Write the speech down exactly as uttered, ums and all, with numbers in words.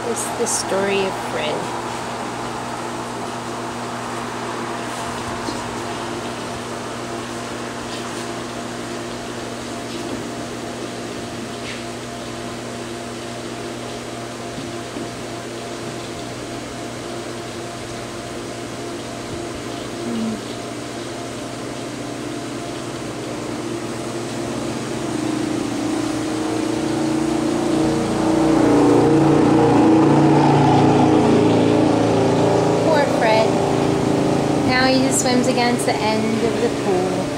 is the story of Fred. Now he just swims against the end of the pool.